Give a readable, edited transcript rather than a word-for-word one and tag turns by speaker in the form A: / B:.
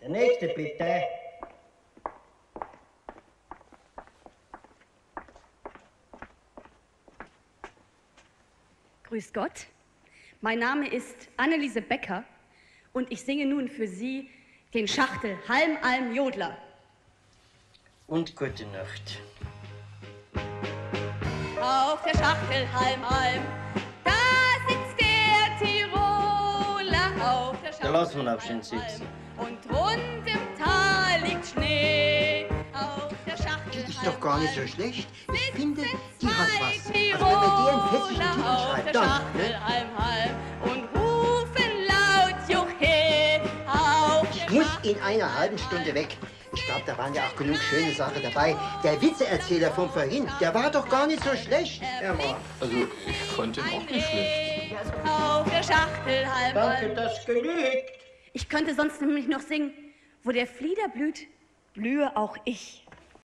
A: Der nächste bitte.
B: Grüß Gott. Mein Name ist Anneliese Becker und ich singe nun für Sie den Schachtel Halm Alm Jodler.
A: Und gute Nacht.
B: Auf der Schachtel Halm Alm, da sitzt der Tiroler auf der Schachtel.
A: Da lassen wir ihn auch schön sitzen.
B: Und rund im Tal liegt Schnee. Auf der Schachtel
C: Die ist doch gar nicht so schlecht. Ich finde, die hat was. Also
B: Tiroler
C: wenn man die einen fetzischen Titel
B: auf
C: schreibt,
B: der
C: dann,
B: Schachtel
C: ne?
B: Halm Alm und rufen laut Juchhe auf
C: Ich
B: der
C: muss
B: Schachtel
C: in einer halben Stunde weg. Ich glaube, da waren ja auch genug schöne Sachen dabei. Der Witzeerzähler von vorhin, der war doch gar nicht so schlecht.
A: Er war.
D: Also, ich fand ihn auch nicht schlecht.
B: auf der Schachtel Halm
A: Danke,
B: Alm.
A: das genügt.
B: Ich könnte sonst nämlich noch singen, wo der Flieder blüht, blühe auch ich.